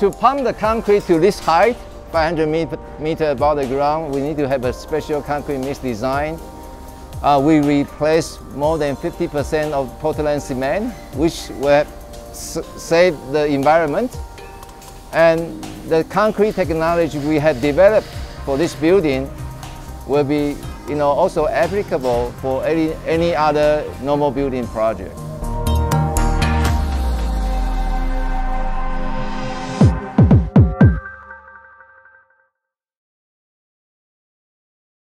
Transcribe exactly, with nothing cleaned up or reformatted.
to pump the concrete to this height, five hundred meters above the ground, we need to have a special concrete mix design. Uh, we replace more than fifty percent of Portland cement, which will save the environment. And the concrete technology we have developed for this building will be, you know, also applicable for any, any other normal building project.